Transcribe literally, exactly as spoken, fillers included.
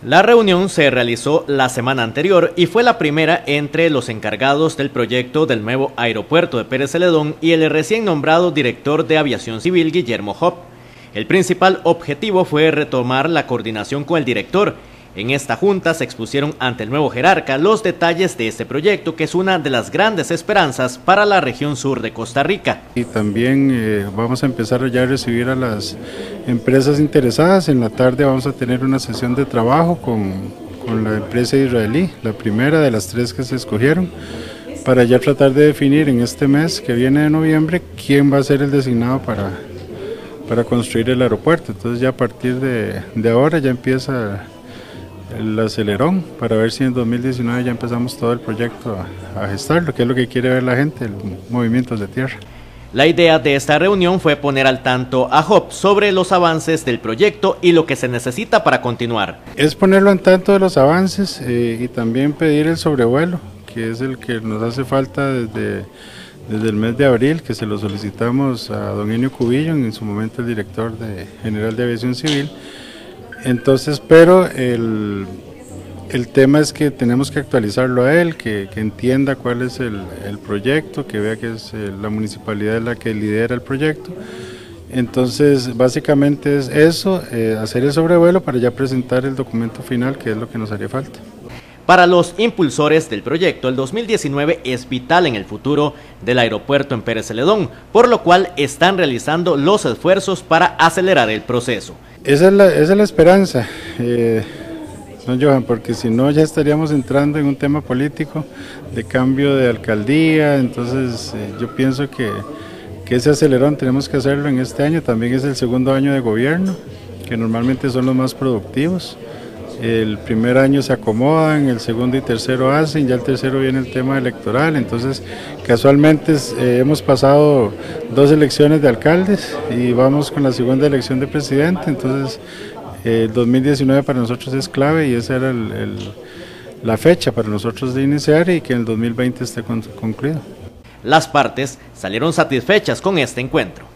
La reunión se realizó la semana anterior y fue la primera entre los encargados del proyecto del nuevo aeropuerto de Pérez Celedón y el recién nombrado director de Aviación Civil, Guillermo Hopp. El principal objetivo fue retomar la coordinación con el director. En esta junta se expusieron ante el nuevo jerarca los detalles de este proyecto, que es una de las grandes esperanzas para la región sur de Costa Rica. Y también eh, vamos a empezar ya a recibir a las empresas interesadas. En la tarde vamos a tener una sesión de trabajo con, con la empresa israelí, la primera de las tres que se escogieron, para ya tratar de definir en este mes que viene de noviembre quién va a ser el designado para, para construir el aeropuerto. Entonces ya a partir de, de ahora ya empieza el acelerón para ver si en dos mil diecinueve ya empezamos todo el proyecto a, a gestarlo, que es lo que quiere ver la gente, los movimientos de tierra. La idea de esta reunión fue poner al tanto a Hopp sobre los avances del proyecto y lo que se necesita para continuar. Es ponerlo al tanto de los avances eh, y también pedir el sobrevuelo, que es el que nos hace falta desde, desde el mes de abril, que se lo solicitamos a don Enio Cubillo, en su momento el director de, general de Aviación Civil. Entonces, pero el, el tema es que tenemos que actualizarlo a él, que, que entienda cuál es el, el proyecto, que vea que es eh, la municipalidad la que lidera el proyecto. Entonces, básicamente es eso, eh, hacer el sobrevuelo para ya presentar el documento final, que es lo que nos haría falta. Para los impulsores del proyecto, el dos mil diecinueve es vital en el futuro del aeropuerto en Pérez Celedón, por lo cual están realizando los esfuerzos para acelerar el proceso. Esa es la, esa es la esperanza, eh, don Johan, porque si no ya estaríamos entrando en un tema político de cambio de alcaldía. Entonces eh, yo pienso que, que ese acelerón tenemos que hacerlo en este año. También es el segundo año de gobierno, que normalmente son los más productivos. El primer año se acomodan, el segundo y tercero hacen, ya el tercero viene el tema electoral. Entonces casualmente eh, hemos pasado dos elecciones de alcaldes y vamos con la segunda elección de presidente. Entonces el eh, dos mil diecinueve para nosotros es clave y esa era el, el, la fecha para nosotros de iniciar y que en el dos mil veinte esté concluido. Las partes salieron satisfechas con este encuentro.